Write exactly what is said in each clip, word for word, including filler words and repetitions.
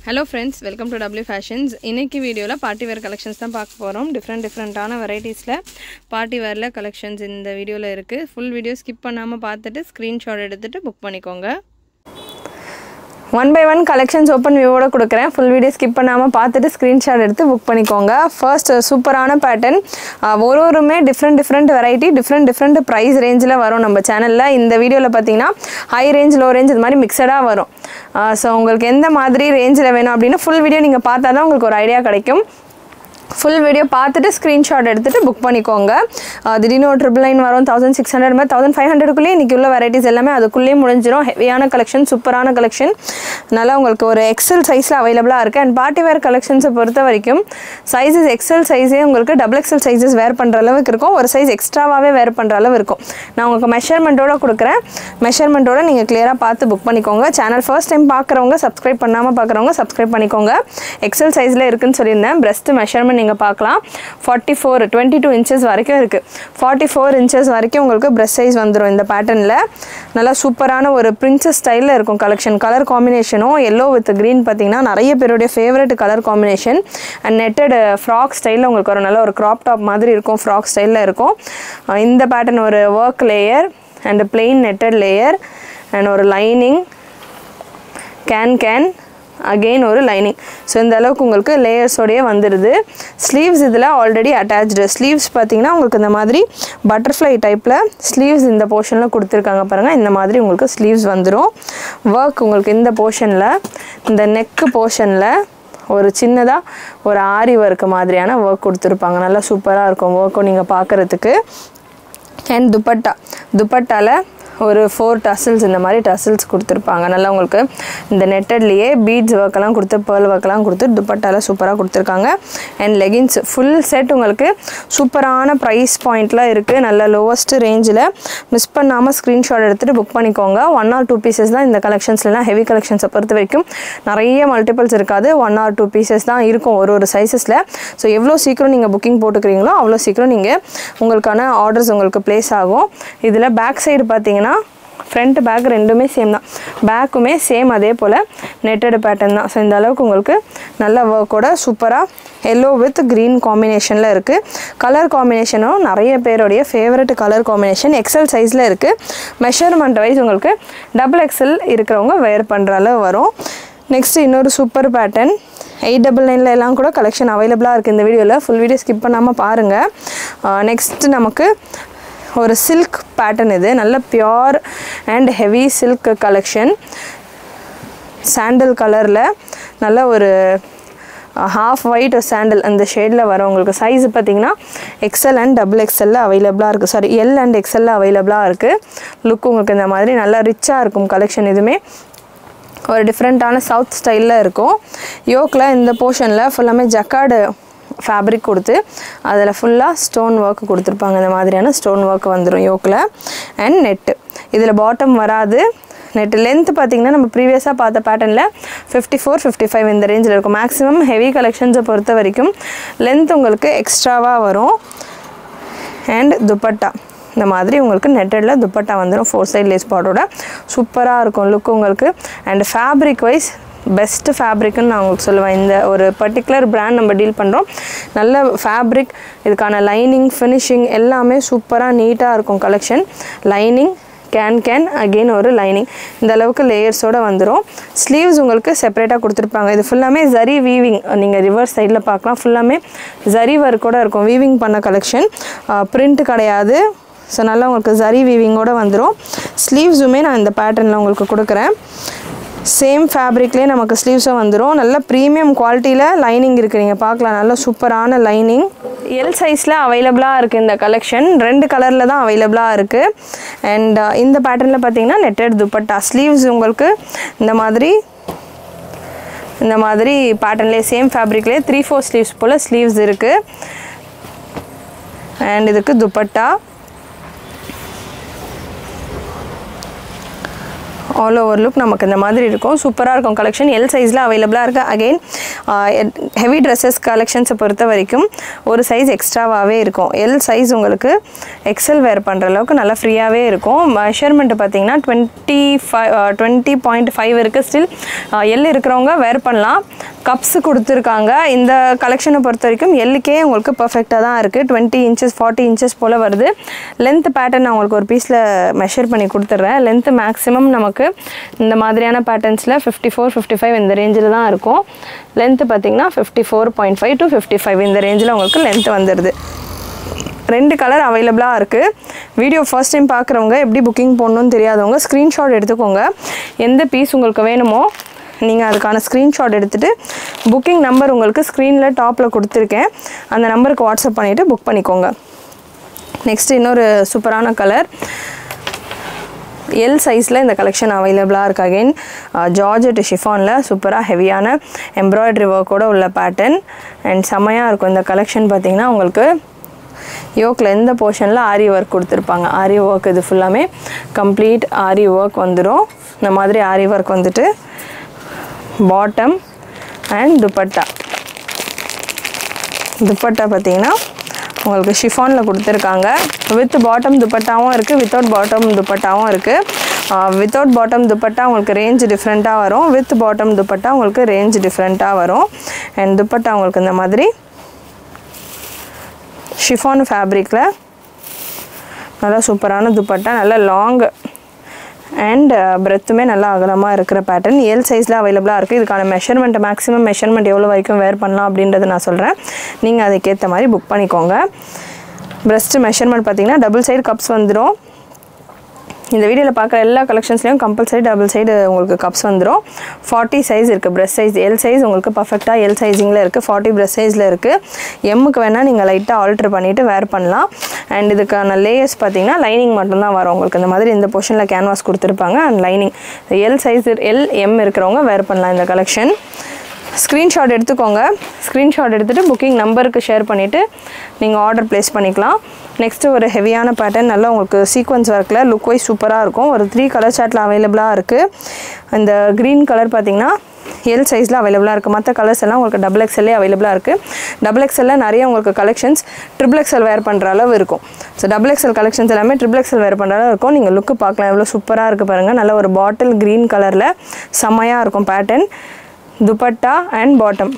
Hello friends, welcome to W Fashions. இன்னைக்கு வீடியோல party wear collections தான் பார்க்க போறோம். டிஃபரண்ட் டிஃபரண்டான வெரைட்டிஸ்ல பார்ட்டி வேர்ல கலெக்ஷன்ஸ் இந்த வீடியோல இருக்கு. ஃபுல் வீடியோ ஸ்கிப் பண்ணாம பார்த்துட்டு ஸ்கிரீன்ஷாட் எடுத்துட்டு புக் பண்ணிக்கோங்க. One by one collections open view ஓட கொடுக்கிறேன். Full video skip பண்ணாம பார்த்துட்டு screenshot எடுத்து book பண்ணிக்கோங்க. First சூப்பரான pattern. ஒரு ஒருமே different different variety, different different price rangeல வரும் நம்ம சேனல்ல. இந்த வீடியோல பாத்தீங்கன்னா high range, low range இது மாதிரி mixedா வரும். சோ உங்களுக்கு எந்த மாதிரி ரேஞ்சில வேணும் அப்படினா full video நீங்க பார்த்தா தான் உங்களுக்கு ஒரு ஐடியா கிடைக்கும். Full video பார்த்துட்டு screenshot எடுத்துட்டு book பண்ணிக்கோங்க. திடீர்னு ஒரு triple nine வரும் sixteen hundred மே fifteen hundred குள்ளே இன்னைக்கு உள்ள வெரைட்டிஸ் எல்லாமே அதுக்குள்ளே முடிஞ்சிரும். ஹெவியான கலெக்ஷன், சூப்பரான கலெக்ஷன். நல்லா உங்களுக்கு ஒரு X L சைஸ்ல அவேலபிளா இருக்கு. and பார்ட்டி வேர் கலெக்ஷன்ஸ் பொறுத்த வரைக்கும் சைஸஸ் X L சைஸே உங்களுக்கு double X L sizes wear பண்ற அளவுக்கு இருக்கும். ஒரு சைஸ் எக்ஸ்ட்ராவாவே வேர் பண்ற அளவு இருக்கும். நான் உங்களுக்கு மெஷர்மென்ட்டோட கொடுக்கிறேன். மெஷர்மென்ட்டோட நீங்க கிளியரா பார்த்து book பண்ணிக்கோங்க. சேனல் ஃபர்ஸ்ட் டைம் பார்க்கறவங்க subscribe பண்ணாம பார்க்கறவங்க subscribe பண்ணிக்கோங்க. X L சைஸ்ல இருக்குன்னு சொல்லிருந்தேன். breast measurement நீங்க பார்க்கலாம். forty-four twenty-two inches வரைக்கும் இருக்கு. forty-four inches வரைக்கும் உங்களுக்கு breast size வந்துரும் இந்த பேட்டர்ன்ல. நல்ல சூப்பரான ஒரு princess ஸ்டைல்ல இருக்கும் கலெக்ஷன். கலர் காம்பினேஷனும் yellow with green பாத்தீங்கன்னா நிறைய பேருடைய favourite colour combination. and netted frock ஸ்டைல்ல உங்களுக்கு ஒரு நல்ல ஒரு crop top மாதிரி இருக்கும். frock ஸ்டைல்ல இருக்கும். இந்த பேட்டர்ன் ஒரு work layer and plain netted layer and ஒரு lining can can again ஒரு lining. so இந்த அளவுக்கு உங்களுக்கு layers ஓடயே வந்துருது. sleeves இதுல already attached. sleeves பாத்தீங்கன்னா உங்களுக்கு இந்த மாதிரி butterfly டைப்ல sleeves இந்த போர்ஷன்ல கொடுத்திருக்காங்க பாருங்க. இந்த மாதிரி உங்களுக்கு sleeves வந்துரும். work உங்களுக்கு இந்த போர்ஷன்ல இந்த neck போர்ஷன்ல ஒரு சின்னதா ஒரு ஆரி வர்க் மாதிரியான work கொடுத்திருப்பாங்க. நல்லா சூப்பரா இருக்கும் work நீங்க பார்க்கிறதுக்கு. and dupatta dupattaல ஒரு four tassels இந்த மாதிரி tassels கொடுத்திருப்பாங்க. நல்லா உங்களுக்கு இந்த நெட்டட்லயே beads work எல்லாம் கொடுத்து pearl work எல்லாம் கொடுத்து dupattaல சூப்பரா கொடுத்திருக்காங்க. and leggings full set உங்களுக்கு சூப்பரான price pointல இருக்கு. நல்ல lowest rangeல மிஸ் பண்ணாம screenshot எடுத்துட்டு book பண்ணிக்கோங்க. one or two pieces தான் இந்த collectionsல heavy collections பொறுத்த வரைக்கும் நிறைய multiples இருக்காது. one or two pieces தான் இருக்கும் ஒரு ஒரு sizesல. சோ எவ்வளவு சீக்கிரம் நீங்க booking போட்டுக்கறீங்களோ அவ்வளவு சீக்கிரம் நீங்க உங்களுக்கான orders உங்களுக்கு place ஆகும். இதுல back side பாத்தீங்கன்னா front back ரெண்டுமே சேம் தான். பேக்குமே சேம் அதே போல netted pattern தான். சோ இந்த அளவுக்கு உங்களுக்கு நல்ல வர்க்கோட சூப்பரா yellow with green காம்பினேஷன்ல இருக்கு. கலர் காம்பினேஷனும் நிறைய பேருடைய favourite colour combination. X L சைஸ்ல இருக்கு. மெஷர்மென்ட் வைஸ் உங்களுக்கு double X L இருக்கறவங்க வேர் பண்ற அளவு வரும். நெக்ஸ்ட் இன்னொரு சூப்பர் பேட்டர்ன் eight ninety-nine ல எல்லாம் கூட கலெக்ஷன் அவேலபிளா இருக்கு இந்த வீடியோல. ஃபுல் வீடியோ ஸ்கிப் பண்ணாம பாருங்க. நெக்ஸ்ட் நமக்கு ஒரு silk pattern இது. நல்ல pure and heavy silk collection. sandal கலர்ல நல்ல ஒரு half white sandal அந்த ஷேட்ல வர உங்களுக்கு சைஸ் பாத்தீங்கன்னா X L and double X L ல அவேலபிளா இருக்கு. Sorry L and X L ல அவேலபிளா இருக்கு. லுக் உங்களுக்கு இந்த மாதிரி நல்ல ரிச்சா இருக்கும் கலெக்ஷன். இதுமே ஒரு டிஃபரண்டான சவுத் ஸ்டைல்ல இருக்கும். யோக்ல இந்த போர்ஷன்ல ஃபுல்லாமே ஜக்கார்ட் fabric கொடுத்து அதுல ஃபுல்லா ஸ்டோன் வர்க் கொடுத்திருப்பாங்க. இந்த மாதிரியான ஸ்டோன் வர்க் வந்துரும் யோக்ல. and net இதுல பாட்டம் வராது. net length பாத்தீங்கன்னா நம்ம previous-ஆ பார்த்த பேட்டர்ன்ல fifty-four fifty-five இந்த ரேஞ்சில இருக்கும். மேக்ஸिमम heavy collections பொறுத்த வரைக்கும் length உங்களுக்கு எக்ஸ்ட்ராவா வரும். and dupatta இந்த மாதிரி உங்களுக்கு நெட்டட்ல dupatta வந்துரும். four side lace border-ஓட சூப்பரா இருக்கும் லுக் உங்களுக்கு. and fabric wise பெஸ்ட் ஃபேப்ரிக்னு நான் உங்களுக்கு சொல்லுவேன். இந்த ஒரு பர்టిక్యులர் பிராண்ட் நம்ம டீல் பண்றோம். நல்ல ஃபேப்ரிக், இதுக்கான லைனிங், ஃபினிஷிங் எல்லாமே சூப்பரா நீட்டா இருக்கும் collection. Lining can can again ஒரு லைனிங் இந்த அளவுக்கு லேயர்ஸோட வந்துரும். ஸ்லீவ்ஸ் உங்களுக்கு செப்பரேட்டா கொடுத்திருப்பாங்க. இது ஃபுல்லாமே ஜரி வீவிங். நீங்க ரிவர்ஸ் சைடுல பார்க்கலாம். ஃபுல்லாமே ஜரி வர்க்கோட இருக்கும். வீவிங் பண்ண கலெக்ஷன். பிரிண்ட் கிடையாது. சோ நல்லா உங்களுக்கு ஜரி வீவிங்கோட வந்துரும். ஸ்லீவ்ஸுமே நான் இந்த பேட்டர்ன்ல உங்களுக்கு கொடுக்கிறேன். சேம் ஃபேப்ரிக்லயே நமக்கு ஸ்லீவ்ஸும் வந்துரும். நல்ல பிரீமியம் குவாலிட்டில லைனிங் இருக்கு. நீங்க பார்க்கலாம் நல்ல சூப்பரான லைனிங். L சைஸ்ல அவேலபிளா இருக்கு இந்த கலெக்ஷன். ரெண்டு கலர்ல தான் அவேலபிளா இருக்கு. and இந்த பேட்டர்ன்ல பாத்தீங்கன்னா netted dupatta. ஸ்லீவ்ஸ் உங்களுக்கு இந்த மாதிரி இந்த மாதிரி பேட்டர்ன்லயே சேம் ஃபேப்ரிக்லயே three four ஸ்லீவ்ஸ் போல ஸ்லீவ்ஸ் இருக்கு. and இதுக்கு dupatta all over look நமக்கு இந்த மாதிரி இருக்கும். சூப்பரா இருக்கும் கலெக்ஷன். L சைஸ்ல அவேலபிளா இருக்கு. அகைன் ஹெவி Dresses collections பொறுத்த வரைக்கும் ஒரு சைஸ் எக்ஸ்ட்ராவாவே இருக்கும். L சைஸ் உங்களுக்கு X L வேர் பண்ற அளவுக்கு நல்ல ஃப்ரீயாவே இருக்கும். மெஷர்மென்ட் பாத்தீங்கன்னா twenty point five இருக்கு. ஸ்டில் L இருக்கறவங்க வேர் பண்ணலாம். கப்ஸ் கொடுத்துருக்காங்க. இந்த கலெக்ஷனை பொறுத்த வரைக்கும் எல்லுக்கே உங்களுக்கு பர்ஃபெக்டாக தான் இருக்குது. டுவெண்ட்டி இன்ச்சஸ் ஃபார்ட்டி இன்ச்சஸ் போல் வருது. லென்த் பேட்டர்ன் நான் உங்களுக்கு ஒரு பீஸில் மெஷர் பண்ணி கொடுத்துட்றேன். லென்த்து மேக்ஸிமம் நமக்கு இந்த மாதிரியான பேட்டர்ன்ஸில் ஃபிஃப்டி ஃபோர் ஃபிஃப்டி ஃபைவ் இந்த ரேஞ்சில் தான் இருக்கும். லென்த்து பார்த்திங்கன்னா fifty four point five to fifty five இந்த ரேஞ்சில் உங்களுக்கு லென்த் வந்துடுது. ரெண்டு கலர் அவைலபிளாக இருக்குது. வீடியோ ஃபர்ஸ்ட் டைம் பார்க்குறவங்க எப்படி புக்கிங் போடணும்னு தெரியாதவங்க ஸ்க்ரீன்ஷாட் எடுத்துக்கோங்க. எந்த பீஸ் உங்களுக்கு வேணுமோ நீங்கள் அதுக்கான ஸ்க்ரீன்ஷாட் எடுத்துகிட்டு புக்கிங் நம்பர் உங்களுக்கு ஸ்க்ரீனில் டாப்பில் கொடுத்துருக்கேன், அந்த நம்பருக்கு வாட்ஸ்அப் பண்ணிவிட்டு புக் பண்ணிக்கோங்க. நெக்ஸ்ட்டு இன்னொரு சூப்பரான கலர் எல் சைஸில் இந்த கலெக்ஷன் அவைலபிளாக இருக்குது. அகெயின் ஜார்ஜெட் ஷிஃபானில் சூப்பராக ஹெவியான எம்ப்ராய்டரி ஒர்க்கோடு உள்ள பேட்டர்ன் அண்ட் செம்மையாக இருக்கும். இந்த கலெக்ஷன் பார்த்திங்கன்னா உங்களுக்கு யோக்கில் எந்த போர்ஷனில் ஆரி ஒர்க் கொடுத்துருப்பாங்க. ஆரி ஒர்க் இது ஃபுல்லாமே கம்ப்ளீட் ஆரி ஒர்க் வந்துடும். இந்த மாதிரி ஆரி ஒர்க் வந்துட்டு பாட்டம் அண்ட் துப்பட்டா. துப்பட்டா பார்த்திங்கன்னா உங்களுக்கு ஷிஃபானில் கொடுத்துருக்காங்க. வித் பாட்டம் துப்பட்டாவும் இருக்குது, வித்தவுட் பாட்டம் துப்பட்டாவும் இருக்குது. வித்தவுட் பாட்டம் துப்பட்டா உங்களுக்கு ரேஞ்ச் டிஃப்ரெண்ட்டாக வரும், வித் பாட்டம் துப்பட்டா உங்களுக்கு ரேஞ்ச் டிஃப்ரெண்ட்டாக வரும். அண்ட் துப்பட்டா உங்களுக்கு இந்த மாதிரி ஷிஃபான் ஃபேப்ரிக்கில் நல்லா சூப்பரான துப்பட்டா, நல்லா லாங் அண்ட் பிரெத்துமே நல்லா அகலமாக இருக்கிற பேட்டர்ன் எல் சைஸில் அவைலபிளாக இருக்குது. இதுக்கான மெஷர்மெண்ட் மேக்ஸிமம் மெஷர்மெண்ட் எவ்வளோ வரைக்கும் வேர் பண்ணலாம் அப்படின்றத நான் சொல்கிறேன். நீங்கள் அதுக்கேற்ற மாதிரி புக் பண்ணிக்கோங்க. ப்ரெஸ்ட்டு மெஷர்மெண்ட் பார்த்திங்கன்னா டபுள் சைடு கப்ஸ் வந்துடும். இந்த வீடியோவில் பார்க்குற எல்லா கலெக்ஷன்ஸ்லையும் கம்பல்சரி டபுள் சைடு உங்களுக்கு கப்ஸ் வந்துடும். ஃபார்ட்டி சைஸ் இருக்குது ப்ரெஸ் சைஸ். எல் சைஸ் உங்களுக்கு பர்ஃபெக்டாக எல் சைஸிங்கில் இருக்குது, ஃபார்ட்டி ப்ரெஸ் சைஸில் இருக்குது. எம்முக்கு வேணால் நீங்கள் லைட்டாக ஆல்ட்ரு பண்ணிவிட்டு வேர் பண்ணலாம். அண்ட் இதுக்கான லேயர்ஸ் பார்த்திங்கன்னா லைனிங் மட்டும்தான் வரும் உங்களுக்கு. இந்த மாதிரி இந்த போர்ஷனில் கேன்வாஸ் கொடுத்துருப்பாங்க and lining. L size L M இருக்கிறவங்க வேர் பண்ணலாம் இந்த கலெக்ஷன். ஸ்க்ரீன்ஷாட் எடுத்துக்கோங்க. ஸ்க்ரீன்ஷாட் எடுத்துகிட்டு புக்கிங் நம்பருக்கு ஷேர் பண்ணிவிட்டு நீங்கள் ஆர்டர் ப்ளேஸ் பண்ணிக்கலாம். நெக்ஸ்ட்டு ஒரு ஹெவியான பேட்டர்ன் நல்லா உங்களுக்கு சீக்வன்ஸ் ஒர்க்கில் லுக் வைஸ் சூப்பராக இருக்கும். ஒரு த்ரீ கலர் சார்ட்டில் அவைலபிளாக இருக்குது. இந்த க்ரீன் கலர் பார்த்திங்கன்னா எல் சைஸில் அவைலபிளாக இருக்குது. மற்ற கலர்ஸ் எல்லாம் உங்களுக்கு டபுள் எக்ஸ்எல்லே அவைலபிளாக இருக்குது. டபுள் எக்ஸ்எல்லில் நிறைய உங்களுக்கு கலெக்ஷன்ஸ் ட்ரிபிள் எக்ஸ்எல் வேர் பண்ணுற அளவு இருக்கும். ஸோ டபுள் எக்ஸ்எல் கலெக்ஷன்ஸ் எல்லாமே ட்ரிபிள் எக்ஸ்எல் வேர் பண்ணுற அளவு இருக்கும். நீங்கள் லுக்கு பார்க்கலாம் எவ்வளோ சூப்பராக இருக்குது பாருங்கள். நல்ல ஒரு பாட்டில் க்ரீன் கலரில் செம்மையாக இருக்கும் pattern. Dupatta and bottom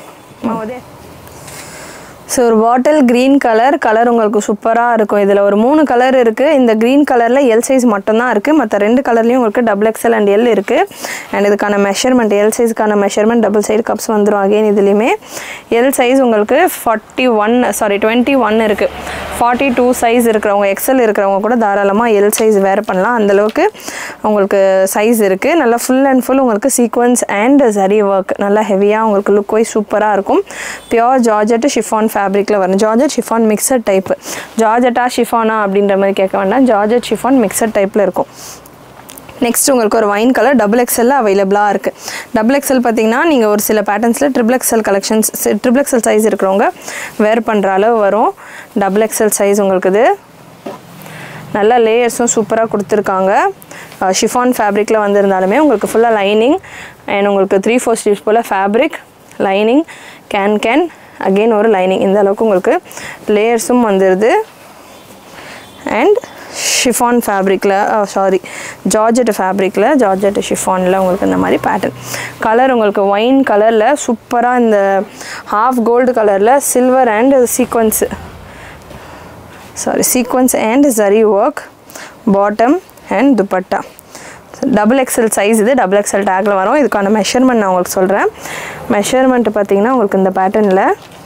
so ஒரு பாட்டில் க்ரீன் கலர் கலர் உங்களுக்கு சூப்பராக இருக்கும். இதில் ஒரு மூணு கலர் இருக்குது. இந்த க்ரீன் கலரில் எல் சைஸ் மட்டும்தான் இருக்குது. மற்ற ரெண்டு கலர்லேயும் உங்களுக்கு டபுள் எக்ஸ்எல் அண்ட் எல் இருக்குது. அண்ட் இதுக்கான மெஷர்மெண்ட் எல் சைஸ்க்கான மெஷர்மெண்ட் டபுள் சைடு கப்ஸ் வந்துடும். அகெயின் இதுலேயுமே எல் சைஸ் உங்களுக்கு forty one sorry twenty one இருக்குது. ஃபார்ட்டி டூ சைஸ் இருக்கிறவங்க எக்ஸ்எல் இருக்கிறவங்க கூட தாராளமாக எல் சைஸ் வேர் பண்ணலாம். அந்தளவுக்கு உங்களுக்கு சைஸ் இருக்குது. நல்லா ஃபுல் அண்ட் ஃபுல் உங்களுக்கு சீக்வன்ஸ் அண்ட் சரி ஒர்க் நல்லா ஹெவியாக உங்களுக்கு லுக் வைஸ் சூப்பராக இருக்கும். பியோர் ஜார்ஜெட் ஷிஃபான் ஃபேப்ரிக்கில் வரும். Georgette chiffon mixed type. ஜார்ஜெட்டா ஷிஃபானா அப்படின்ற மாதிரி கேட்க வேண்டாம். ஜார்ஜெட் ஷிஃபான் மிக்சட் டைப்பில் இருக்கும். நெக்ஸ்ட் உங்களுக்கு ஒரு வைன் கலர் டபுள் எக்ஸ்எல்ல அவைலபிளாக இருக்குது. டபுள் எக்ஸ்எல் பார்த்தீங்கன்னா நீங்கள் ஒரு சில பேட்டர்ன்ஸில் triple XL collections triple XL size இருக்கிறவங்க வேர் பண்ணுற அளவு வரும். டபுள் எக்ஸ்எல் சைஸ் உங்களுக்கு இது நல்லா லேயர்ஸும் சூப்பராக கொடுத்துருக்காங்க. ஷிஃபான் ஃபேப்ரிக்கில் வந்திருந்தாலுமே உங்களுக்கு ஃபுல்லாக லைனிங் அண்ட் உங்களுக்கு த்ரீ ஃபோர் ஸ்லீவ்ஸ் போல் fabric lining can can again ஒரு லைனிங் இந்த அளவுக்கு உங்களுக்கு லேயர்ஸும் வந்துடுது. அண்ட் ஷிஃபான் ஃபேப்ரிக்கில் சாரி ஜார்ஜெட் ஃபேப்ரிக்கில் ஜார்ஜெட் ஷிஃபானில் உங்களுக்கு இந்த மாதிரி பேட்டர்ன் கலர் உங்களுக்கு ஒயின் கலரில் சூப்பராக இந்த ஹாஃப் கோல்டு கலரில் silver and sequins sorry sequins and zari work bottom and dupatta. Double XL size இது டபுள் எக்ஸ்எல் டேக்கில் வரும். இதுக்கான மெஷர்மெண்ட் நான் உங்களுக்கு சொல்கிறேன். மெஷர்மெண்ட்டு பார்த்தீங்கன்னா உங்களுக்கு இந்த பேட்டர்னில்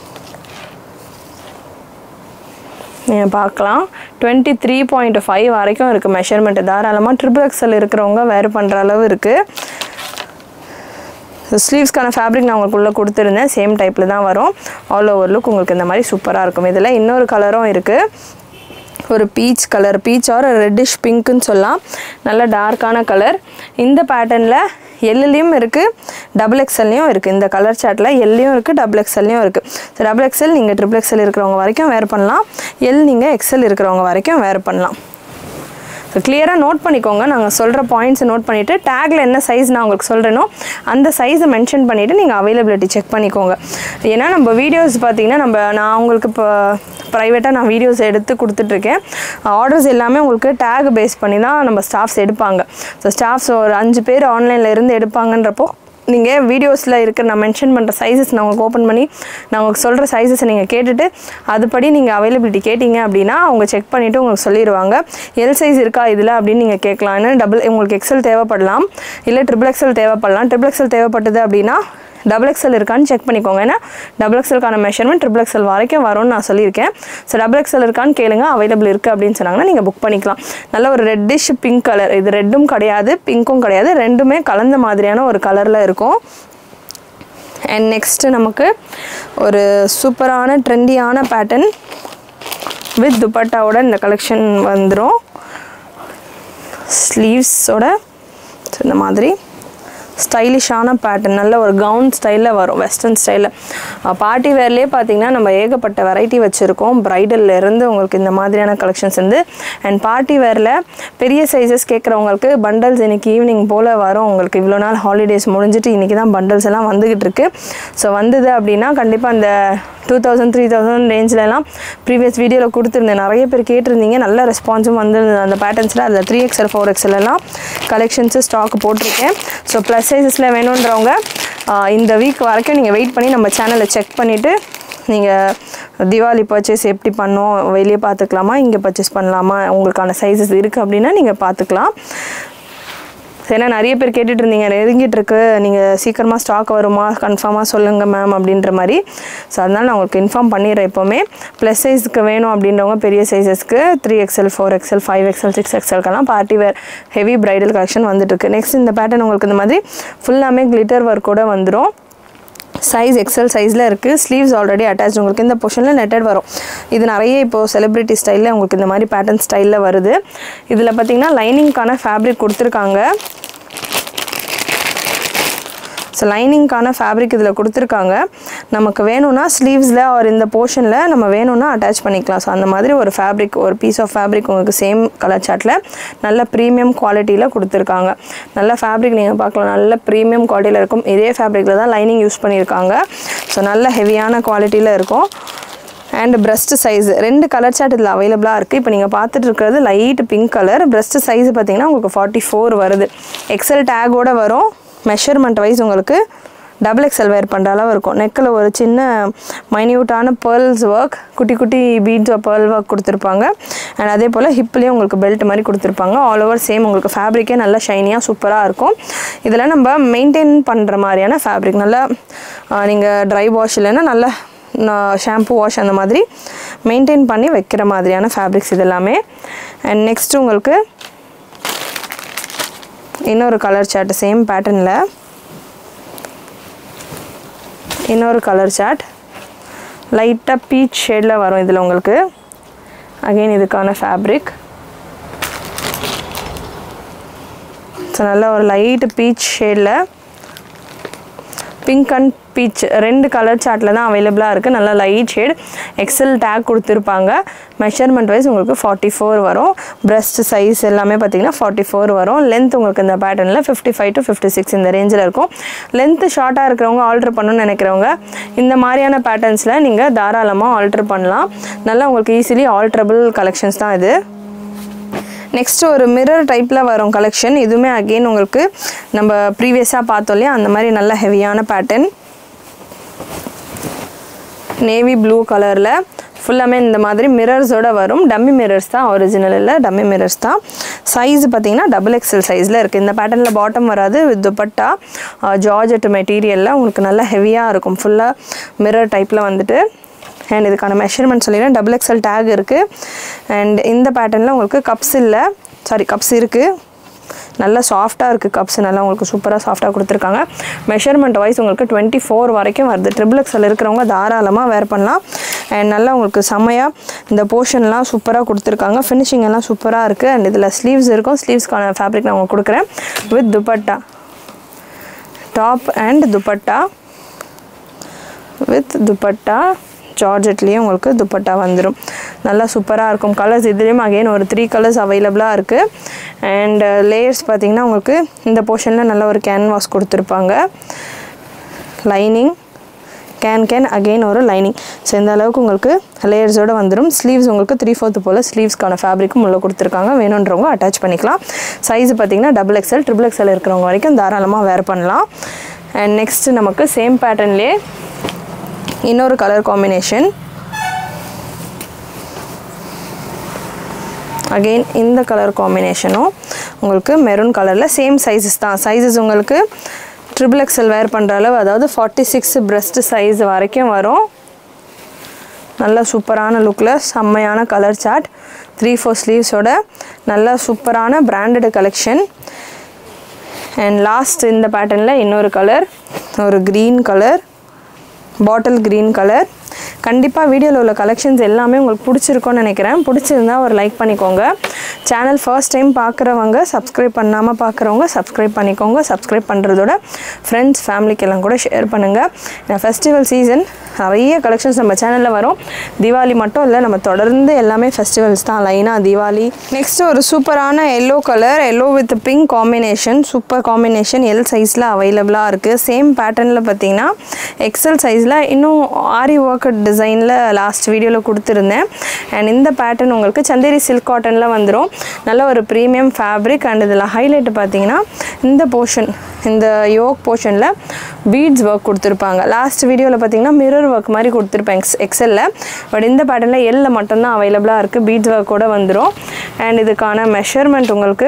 நீங்கள் பார்க்கலாம் டுவெண்ட்டி த்ரீ பாயிண்ட் ஃபைவ் வரைக்கும் இருக்குது மெஷர்மெண்ட்டு. தாராளமாக ட்ரிபிள் எக்ஸ்எல் இருக்கிறவங்க வேறு பண்ணுற அளவு இருக்குது. ஸ்லீவ்ஸ்க்கான ஃபேப்ரிக் நான் உங்களுக்கு உள்ளே கொடுத்துருந்தேன். சேம் டைப்பில் தான் வரும். ஆல் ஓவர் லுக் உங்களுக்கு இந்த மாதிரி சூப்பராக இருக்கும். இதில் இன்னொரு கலரும் இருக்குது. ஒரு peach colour peach or reddish பிங்க்குன்னு சொல்லலாம். நல்ல டார்க்கான கலர். இந்த பேட்டர்னில் எல்லையும் இருக்குது டபுள் எக்ஸ்எல்லையும் இருக்குது. இந்த கலர் சார்ட்டில் எல்லையும் இருக்குது டபுள் எக்ஸ்எல்லையும் இருக்குது. ஸோ டபுள் எக்ஸ்எல் நீங்கள் ட்ரிபிள் எக்ஸ்எல் இருக்கிறவங்க வரைக்கும் வேர் பண்ணலாம். எல் நீங்கள் எக்ஸ்எல் இருக்கிறவங்க வரைக்கும் வேர் பண்ணலாம். ஸோ கிளியராக நோட் பண்ணிக்கோங்க. நாங்கள் சொல்கிற பாயிண்ட்ஸை நோட் பண்ணிவிட்டு டேக்கில் என்ன சைஸ் நான் உங்களுக்கு சொல்கிறேனோ அந்த சைஸை மென்ஷன் பண்ணிவிட்டு நீங்கள் அவைலபிலிட்டி செக் பண்ணிக்கோங்க. ஏன்னா நம்ம வீடியோஸ் பார்த்திங்கன்னா நம்ம நான் உங்களுக்கு இப்போ ப்ரைவேட்டாக நான் வீடியோஸ் எடுத்து கொடுத்துட்ருக்கேன். ஆர்டர்ஸ் எல்லாமே உங்களுக்கு டேக் பேஸ் பண்ணி தான் நம்ம ஸ்டாஃப்ஸ் எடுப்பாங்க. ஸோ ஸ்டாஃப்ஸ் ஒரு அஞ்சு பேர் ஆன்லைனில் இருந்து எடுப்பாங்கன்றப்போ நீங்கள் வீடியோஸில் இருக்கிற நான் மென்ஷன் பண்ணுற சைஸஸ் நான் உங்களுக்கு ஓப்பன் பண்ணி நான் உங்களுக்கு சொல்கிற சைஸஸை நீங்கள் கேட்டுட்டு அதுபடி நீங்கள் அவைலபிலிட்டி கேட்டிங்க அப்படின்னா அவங்க செக் பண்ணிவிட்டு உங்களுக்கு சொல்லிடுவாங்க. எல் சைஸ் இருக்கா இதில் அப்படின்னு நீங்கள் கேட்கலாம். ஏன்னா டபுள் உங்களுக்கு எக்ஸல் தேவைப்படலாம், இல்லை ட்ரிபிள் எக்ஸல் தேவைப்படலாம். ட்ரிபிள் எக்ஸல் தேவைப்பட்டது அப்படின்னா டபுள் எக்ஸல் இருக்கான்னு செக் பண்ணிக்கோங்க. ஏன்னா டபுள் எக்ஸலுக்கான மெஷர்மெண்ட் ட்ரிபிள் எக்ஸல் வரைக்கும் வரும்னு நான் சொல்லியிருக்கேன். ஸோ டபுள் எக்ஸல் இருக்கான்னு கேளுங்க, அவைலபிள் இருக்குது அப்படின்னு சொன்னாங்கன்னா நீங்கள் புக் பண்ணிக்கலாம். நல்ல ஒரு ரெட்டிஷ் பிங்க் கலர், இது ரெட்டும் கிடையாது பிங்க்கும் கிடையாது, ரெண்டுமே கலந்த மாதிரியான ஒரு கலரில் இருக்கும். அண்ட் நெக்ஸ்ட்டு நமக்கு ஒரு சூப்பரான ட்ரெண்டியான பேட்டர்ன் வித் துப்பட்டாவோட இந்த கலெக்ஷன் வந்துடும். ஸ்லீவ்ஸோட இந்த மாதிரி ஸ்டைலிஷான பேட்டர்ன், நல்ல ஒரு கவுன் ஸ்டைலில் வரும், வெஸ்டர்ன் ஸ்டைலில். பார்ட்டி வேர்லேயே பார்த்திங்கன்னா நம்ம ஏகப்பட்ட வெரைட்டி வச்சுருக்கோம். ப்ரைடல்லேருந்து உங்களுக்கு இந்த மாதிரியான கலெக்ஷன்ஸ் வந்து. அண்ட் பார்ட்டி வேரில் பெரிய சைஸஸ் கேட்குறவங்களுக்கு பண்டல்ஸ் இன்றைக்கி ஈவினிங் போல் வரும். உங்களுக்கு இவ்வளோ நாள் ஹாலிடேஸ் முடிஞ்சிட்டு இன்றைக்கி தான் பண்டல்ஸ் எல்லாம் வந்துக்கிட்டு இருக்குது. ஸோ வந்தது அப்படின்னா கண்டிப்பாக அந்த டூ தௌசண்ட் த்ரீ தௌசண்ட் ரேஞ்சிலலாம் ப்ரீவியஸ் வீடியோவில் கொடுத்துருந்தேன், நிறைய பேர் கேட்டிருந்தீங்க, நல்ல ரெஸ்பான்ஸும் வந்து அந்த பேட்டர்ன்ஸில் அதில் த்ரீ எக்ஸ்எல் ஃபோர் எக்ஸ்எல் எல்லாம் கலெக்ஷன்ஸு ஸ்டாக் போட்டிருக்கேன். ஸோ ப்ளஸ் சைஸஸில் வேணுன்றவங்க இந்த வீக் வரைக்கும் நீங்கள் வெயிட் பண்ணி நம்ம சேனலை செக் பண்ணிவிட்டு நீங்கள் தீபாவளி பர்ச்சேஸ் எப்படி பண்ணோம், வெளியே பார்த்துக்கலாமா இங்கே பர்ச்சேஸ் பண்ணலாமா, உங்களுக்கான சைஸஸ் இருக்குது அப்படின்னா நீங்கள் பார்த்துக்கலாம். ஏன்னா நிறைய பேர் கேட்டுட்டு இருந்தீங்க, நெருங்கிட்டு இருக்கு, நீங்கள் சீக்கிரமாக ஸ்டாக் வருமா கன்ஃபார்மாக சொல்லுங்கள் மேம் அப்படின்ற மாதிரி. ஸோ அதனால் நான் உங்களுக்கு இன்ஃபார்ம் பண்ணிடுறேன். எப்போவுமே ப்ளஸ் சைஸுக்கு வேணும் அப்படின்றவங்க பெரிய சைஸஸ்க்கு three XL four XL five XL six எக்ஸ்எல்க்கெல்லாம் party wear heavy bridal collection வந்துட்டுருக்கு. நெக்ஸ்ட் இந்த பேட்டர்ன் உங்களுக்கு இந்த மாதிரி ஃபுல்லாமே கிளிட்டர் ஒர்க்கோடு வந்துடும். சைஸ் எக்ஸல் சைஸில் இருக்குது. ஸ்லீவ்ஸ் ஆல்ரெடி அட்டாச் உங்களுக்கு இந்த பொஷனில் நெட்டட் வரும். இது நிறைய இப்போது செலிப்ரிட்டி ஸ்டைலில் உங்களுக்கு இந்த மாதிரி பேட்டர்ன் ஸ்டைலில் வருது. இதில் பார்த்திங்கன்னா லைனிங்க்கான ஃபேப்ரிக் கொடுத்துருக்காங்க. ஸோ லைனிங்க்கான ஃபேப்ரிக் இதில் கொடுத்துருக்காங்க. நமக்கு வேணும்னா ஸ்லீவ்ஸில் ஒரு இந்த போர்ஷனில் நம்ம வேணும்னா அட்டாச் பண்ணிக்கலாம். ஸோ அந்த மாதிரி ஒரு ஃபேப்ரிக், ஒரு பீஸ் ஆஃப் ஃபேப்ரிக் உங்களுக்கு சேம் கலர் சார்ட்டில் நல்ல ப்ரீமியம் குவாலிட்டியில் கொடுத்துருக்காங்க. நல்ல ஃபேப்ரிக் நீங்கள் பார்க்கலாம், நல்ல ப்ரீமியம் குவாலிட்டியில் இருக்கும். இதே ஃபேப்ரிக்கில் தான் லைனிங் யூஸ் பண்ணியிருக்காங்க. ஸோ நல்ல ஹெவியான குவாலிட்டியில் இருக்கும். அண்ட் பிரஸ்ட் சைஸ் ரெண்டு கலர் சார்ட் இதில் அவைலபிளாக இருக்குது. இப்போ நீங்கள் பார்த்துட்டு இருக்கிறது light pink colour. Breast size பார்த்திங்கன்னா உங்களுக்கு ஃபார்ட்டி ஃபோர் வருது. எக்ஸல் டேகோடு வரும். மெஷர்மெண்ட் வைஸ் உங்களுக்கு டபுள் எக்ஸல் வேர் பண்ணுற அளவு இருக்கும். நெக்கில் ஒரு சின்ன மைன்யூட்டான பேர்ல்ஸ் ஒர்க், குட்டி குட்டி பீட்ஸ் ஆஃப் பேர்ல் ஒர்க் கொடுத்துருப்பாங்க. அண்ட் அதே போல் ஹிப்லேயும் உங்களுக்கு பெல்ட் மாதிரி கொடுத்துருப்பாங்க. ஆல் ஓவர் சேம் உங்களுக்கு ஃபேப்ரிக்கே நல்லா ஷைனியாக சூப்பராக இருக்கும். இதில் நம்ம மெயின்டைன் பண்ணுற மாதிரியான ஃபேப்ரிக், நல்லா நீங்கள் ட்ரை வாஷ் இல்லைன்னா நல்லா ஷாம்பு வாஷ் அந்த மாதிரி மெயின்டைன் பண்ணி வைக்கிற மாதிரியான ஃபேப்ரிக்ஸ் இது எல்லாமே. அண்ட் நெக்ஸ்ட்டு உங்களுக்கு இன்னொரு கலர் சார்ட் சேம் பேட்டர்னில் இன்னொரு கலர் சார்ட் லைட்டாக பீச் ஷேடில் வரும். இதில் உங்களுக்கு அகெயின் இதுக்கான ஃபேப்ரிக் ஸோ நல்ல ஒரு லைட் பீச் ஷேடில் பிங்க் அண்ட் பீச் ரெண்டு கலர் சார்ட்டில் தான் அவைலபிளாக இருக்குது. நல்லா லைட் ஷேட், எக்ஸல் டேக் கொடுத்துருப்பாங்க. மெஷர்மெண்ட் வைஸ் உங்களுக்கு ஃபார்ட்டி ஃபோர் வரும். பிரஸ்ட் சைஸ் எல்லாமே பார்த்திங்கன்னா ஃபார்ட்டி ஃபோர் வரும். லென்த் உங்களுக்கு இந்த பேட்டர்னில் fifty five to fifty six இந்த ரேஞ்சில் இருக்கும். லென்த்து ஷார்ட்டாக இருக்கிறவங்க ஆல்ட்ரு பண்ணணும்னு நினைக்கிறவங்க இந்த மாதிரியான பேட்டர்ன்ஸில் நீங்கள் தாராளமாக ஆல்ட்ரு பண்ணலாம். நல்லா உங்களுக்கு ஈஸிலி ஆல்ட்ரபிள் கலெக்ஷன்ஸ் தான் இது. நெக்ஸ்ட்டு ஒரு மிரர் டைப்பில் வரும் கலெக்ஷன். இதுவுமே அகெயின் உங்களுக்கு நம்ம ப்ரீவியஸாக பார்த்தோம் இல்லையா அந்த மாதிரி நல்ல ஹெவியான பேட்டர்ன். நேவி ப்ளூ கலரில் ஃபுல்லாமே இந்த மாதிரி மிரர்ஸோடு வரும். டம்மி மிரர்ஸ் தான், ஒரிஜினல் இல்லை, டம்மி மிரர்ஸ் தான். சைஸ் பார்த்திங்கன்னா டபுள் எக்ஸல் சைஸில் இருக்குது. இந்த பேட்டர்னில் பாட்டம் வராது. வித் துப்பட்டா ஜார்ஜெட் மெட்டீரியலில் உங்களுக்கு நல்லா ஹெவியாக இருக்கும். ஃபுல்லாக மிரர் டைப்பில் வந்துட்டு. அண்ட் இதுக்கான மெஷர்மெண்ட் சொல்லிடுறேன். டபுள் எக்ஸல் டேக் இருக்குது. அண்ட் இந்த பேட்டர்னில் உங்களுக்கு கப்ஸ் இல்லை, சாரி கப்ஸ் இருக்குது. நல்லா சாஃப்டாக இருக்குது கப்ஸ், நல்லா உங்களுக்கு சூப்பராக சாஃப்டாக கொடுத்துருக்காங்க. மெஷர்மெண்ட் வைஸ் உங்களுக்கு டுவெண்ட்டி ஃபோர் வரைக்கும் வருது. ட்ரிபிள் எக்ஸல் இருக்கிறவங்க தாராளமாக வேர் பண்ணலாம். அண்ட் நல்லா உங்களுக்கு செம்மையாக இந்த போர்ஷன்லாம் சூப்பராக கொடுத்துருக்காங்க. ஃபினிஷிங் எல்லாம் சூப்பராக இருக்குது. அண்ட் இதில் ஸ்லீவ்ஸ் இருக்கும். ஸ்லீவ்ஸ்க்கான ஃபேப்ரிக் நான் உங்களுக்கு கொடுக்குறேன். With dupatta, top and dupatta, with dupatta ஜார்ஜெட்லேயும் உங்களுக்கு துப்பட்டா வந்துடும். நல்லா சூப்பராக இருக்கும். கலர்ஸ் இதுலேயும் அகெயின் ஒரு த்ரீ கலர்ஸ் அவைலபிளாக இருக்குது. அண்ட் லேயர்ஸ் பார்த்திங்கன்னா உங்களுக்கு இந்த போர்ஷனில் நல்ல ஒரு கேன்வாஸ் கொடுத்துருப்பாங்க. லைனிங் கேன் கேன் அகெயின் ஒரு லைனிங். ஸோ இந்த அளவுக்கு உங்களுக்கு லேயர்ஸோடு வந்துடும். ஸ்லீவ்ஸ் உங்களுக்கு த்ரீ ஃபோர்த்து போல் ஸ்லீவ்ஸ்க்கான ஃபேப்ரிக்கும் உள்ளே கொடுத்துருக்காங்க. வேணுன்றவங்க அட்டாச் பண்ணிக்கலாம். சைஸ் பார்த்திங்கன்னா டபுள் எக்ஸ்எல் ட்ரிபிள் எக்ஸ்எல் இருக்கிறவங்க வரைக்கும் தாராளமாக வேர் பண்ணலாம். அண்ட் நெக்ஸ்ட் நமக்கு சேம் பேட்டர்ன்லேயே இன்னொரு கலர் காம்பினேஷன். அகெயின் இந்த கலர் காம்பினேஷனும் உங்களுக்கு மெரூன் கலரில் சேம் சைஸஸ் தான். சைஸஸ் உங்களுக்கு ட்ரிபிள் எக்ஸல் வேர் பண்ணுற அளவு, அதாவது ஃபார்ட்டி சிக்ஸ் பிரெஸ்ட் சைஸ் வரைக்கும் வரும். நல்ல சூப்பரான லுக்கில் செம்மையான கலர் சார்ட், த்ரீ ஃபோர் ஸ்லீவ்ஸோட நல்ல சூப்பரான பிராண்டட் கலெக்ஷன். அண்ட் லாஸ்ட் இந்த பேட்டர்னில் இன்னொரு கலர், ஒரு green colour, bottle green colour. கண்டிப்பாக வீடியோவில் உள்ள கலெக்ஷன்ஸ் எல்லாமே உங்களுக்கு பிடிச்சிருக்கோன்னு நினைக்கிறேன். பிடிச்சிருந்தா ஒரு லைக் பண்ணிக்கோங்க. சேனல் ஃபர்ஸ்ட் டைம் பார்க்குறவங்க, சப்ஸ்கிரைப் பண்ணாமல் பார்க்குறவங்க சப்ஸ்கிரைப் பண்ணிக்கோங்க. சப்ஸ்கிரைப் பண்ணுறதோட ஃப்ரெண்ட்ஸ் ஃபேமிலிக்கெல்லாம் கூட ஷேர் பண்ணுங்கள். ஃபெஸ்டிவல் சீசன் நிறைய கலெக்ஷன்ஸ் நம்ம சேனலில் வரும். தீபாவளி மட்டும் இல்லை, நம்ம தொடர்ந்து எல்லாமே ஃபெஸ்டிவல்ஸ் தான், லைனாக தீபாவளி. நெக்ஸ்ட்டு ஒரு சூப்பரான yellow colour, yellow with pink combination, super combination. L சைஸில் அவைலபிளாக இருக்குது. சேம் பேட்டர்னில் பார்த்தீங்கன்னா எக்ஸல் சைஸில் இன்னும் ஆரி ஒர்க் டிசைனில் லாஸ்ட் வீடியோவில் கொடுத்துருந்தேன். அண்ட் இந்த பேட்டர்ன் உங்களுக்கு சந்தேரி சில்க் காட்டனில் வந்துடும். நல்ல ஒரு ப்ரீமியம் ஃபேப்ரிக். அண்ட் இதில் ஹைலைட் பார்த்தீங்கன்னா இந்த போர்ஷன், இந்த யோக் போர்ஷனில் பீட்ஸ் ஒர்க் கொடுத்துருப்பாங்க. லாஸ்ட் வீடியோவில் பார்த்தீங்கன்னா மிரர் ஒர்க் மாதிரி கொடுத்துருப்பேன் எக்ஸ் எக்ஸலில் பட் இந்த பேட்டர்னில் எல்லில் மட்டும்தான் அவைலபிளாக இருக்குது. பீட்ஸ் ஒர்க்கோடு வந்துடும். அண்ட் இதுக்கான மெஷர்மெண்ட் உங்களுக்கு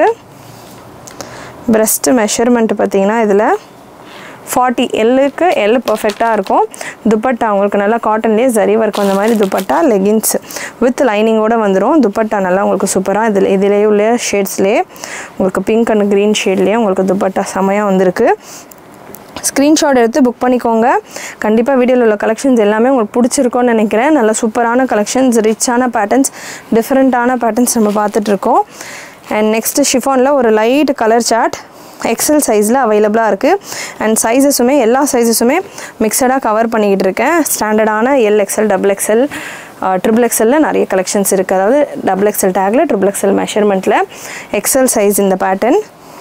பிரெஸ்ட் மெஷர்மெண்ட் பார்த்தீங்கன்னா இதில் ஃபார்ட்டி எல்லுக்கு எல் பர்ஃபெக்டாக இருக்கும். துப்பட்டா உங்களுக்கு நல்லா காட்டன்லேயே ஜரி ஒர்க் வந்த மாதிரி துப்பட்டா, லெகின்ஸ் வித் லைனிங்கோடு வந்துடும். துப்பட்டா நல்லா உங்களுக்கு சூப்பராக இதில் இதிலேயே உள்ள ஷேட்ஸ்லேயே உங்களுக்கு பிங்க் அண்ட் க்ரீன் ஷேட்லேயே உங்களுக்கு துப்பட்டா செமையாக வந்திருக்கு. ஸ்க்ரீன்ஷாட் எடுத்து புக் பண்ணிக்கோங்க. கண்டிப்பாக வீடியோவில் உள்ள கலெக்ஷன்ஸ் எல்லாமே உங்களுக்கு பிடிச்சிருக்கோன்னு நினைக்கிறேன். நல்ல சூப்பரான கலெக்ஷன்ஸ், ரிச்சான பேட்டர்ன்ஸ், டிஃப்ரெண்ட்டான பேட்டர்ன்ஸ் நம்ம பார்த்துட்ருக்கோம். அண்ட் நெக்ஸ்ட்டு ஷிஃபானில் ஒரு லைட் கலர் சார்ட் எக்ஸல் சைஸில் அவைலபிளாக இருக்குது. அண்ட் சைஸஸுமே எல்லா சைஸஸுமே மிக்சடாக கவர் பண்ணிக்கிட்டு இருக்கேன். ஸ்டாண்டர்டான L XL, double XL, triple எக்ஸலில் நிறைய கலெக்ஷன்ஸ் இருக்குது. அதாவது டபுள் எக்ஸல் டேக்கில் ட்ரிபிள் எக்ஸல் மெஷர்மெண்ட்டில் எக்ஸல் சைஸ் இந்த பேட்டர்ன்.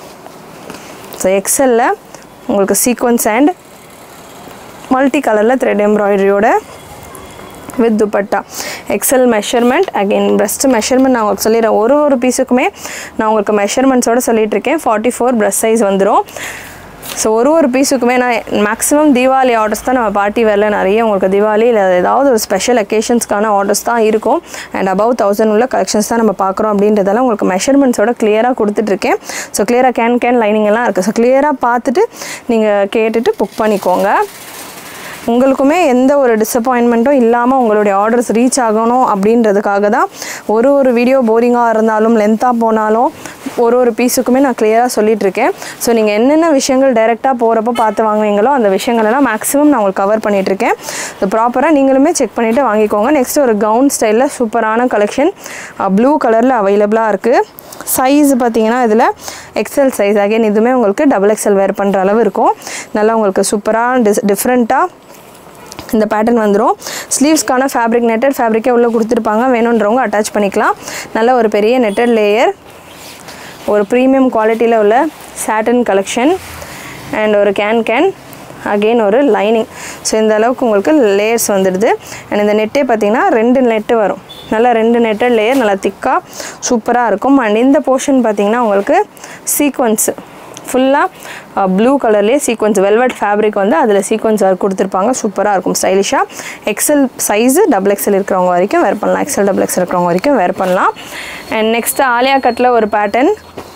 ஸோ எக்ஸலில் உங்களுக்கு சீக்வன்ஸ் அண்ட் மல்டி கலரில் த்ரெட் எம்ப்ராய்டரியோட with dupatta. XL measurement. Again breast measurement நான் உங்களுக்கு சொல்லிடுறேன். ஒரு ஒரு பீஸுக்குமே நான் உங்களுக்கு மெஷர்மெண்ட்ஸோடு சொல்லிகிட்டு இருக்கேன். ஃபார்ட்டி ஃபோர் பிரெஸ்ட் சைஸ் வந்துடும். ஸோ ஒரு ஒரு பீஸுக்குமே நான் மேக்ஸிமம் தீபாவளி ஆர்டர்ஸ் தான் நம்ம பார்ட்டி வேரில் நிறைய உங்களுக்கு தீபாவளி இல்லை ஏதாவது ஒரு ஸ்பெஷல் அக்கேஷன்ஸ்க்கான ஆர்டர்ஸ் தான் இருக்கும். அண்ட் அபவ் தௌசண்ட் உள்ள கலெக்ஷன்ஸ் தான் நம்ம பார்க்குறோம். அப்படின்றதால உங்களுக்கு மெஷர்மெண்ட்ஸோட கிளியராக கொடுத்துட்ருக்கேன். ஸோ கிளியராக கேன் கேன் லைனிங் எல்லாம் இருக்குது. ஸோ கிளியராக பார்த்துட்டு நீங்கள் கேட்டுட்டு புக் பண்ணிக்கோங்க. உங்களுக்குமே எந்த ஒரு டிசப்பாயின்மெண்ட்டும் இல்லாமல் உங்களுடைய ஆர்டர்ஸ் ரீச் ஆகணும் அப்படின்றதுக்காக தான் ஒரு ஒரு வீடியோ போரிங்காக இருந்தாலும் லென்த்தாக போனாலும் ஒரு ஒரு பீஸுக்குமே நான் கிளியராக சொல்லிகிட்ருக்கேன். ஸோ நீங்கள் என்னென்ன விஷயங்கள் டைரெக்டாக போகிறப்போ பார்த்து வாங்குவீங்களோ அந்த விஷயங்களெல்லாம் மேக்ஸிமம் நான் உங்களுக்கு கவர் பண்ணிகிட்ருக்கேன். ஸோ ப்ராப்பராக நீங்களுமே செக் பண்ணிவிட்டு வாங்கிக்கோங்க. நெக்ஸ்ட் ஒரு கவுன் ஸ்டைலில் சூப்பரான கலெக்ஷன் ப்ளூ கலரில் அவைலபிளாக இருக்குது. சைஸ் பார்த்தீங்கன்னா இதில் எக்ஸல் சைஸ். அகைன் இதுவுமே உங்களுக்கு டபுள் எக்ஸல் வேர் பண்ணுற அளவு இருக்கும். நல்லா உங்களுக்கு சூப்பராக டிஸ் டிஃப்ரெண்ட்டாக இந்த பேட்டர்ன் வந்துடும். ஸ்லீவ்ஸ்க்கான ஃபேப்ரிக் நெட்டட் ஃபேப்ரிக்கே உள்ளே கொடுத்துருப்பாங்க. வேணுன்றவங்க அட்டாச் பண்ணிக்கலாம். நல்ல ஒரு பெரிய நெட்டட் லேயர், ஒரு ப்ரீமியம் குவாலிட்டியில் உள்ள சாட்டன் கலெக்ஷன் அண்ட் ஒரு கேன் கேன் அகெயின் ஒரு லைனிங். ஸோ இந்த அளவுக்கு உங்களுக்கு லேயர்ஸ் வந்துடுது. அண்ட் இந்த நெட்டே பார்த்திங்கன்னா ரெண்டு நெட்டு வரும். நல்லா ரெண்டு நெட்டட் லேயர் நல்லா திக்காக சூப்பராக இருக்கும். அண்ட் இந்த போர்ஷன் பார்த்திங்கன்னா உங்களுக்கு சீக்வன்ஸு ஃபுல்லாக ப்ளூ கலர்லேயே சீக்வன்ஸ் வெல்வெட் ஃபேப்ரிக் வந்து அதில் சீக்வன்ஸ் ஒர்க் கொடுத்துருப்பாங்க. சூப்பராக இருக்கும், ஸ்டைலிஷாக. எக்ஸல் சைஸு டபுள் எக்ஸல் இருக்கிறவங்க வரைக்கும் வேர் பண்ணலாம். எக்ஸல் டபுள் எக்ஸல் இருக்கிறவங்க வரைக்கும் வேர் பண்ணலாம். அண்ட் நெக்ஸ்ட்டு ஆலியா கட்டில் ஒரு பேட்டர்ன்.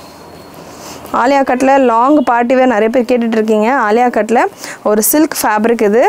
ஆலியா கட்டில் லாங் பார்ட்டி வேர் நிறைய பேர் கேட்டுட்ருக்கீங்க. ஆலியா கட்டில் ஒரு சில்க் ஃபேப்ரிக், இது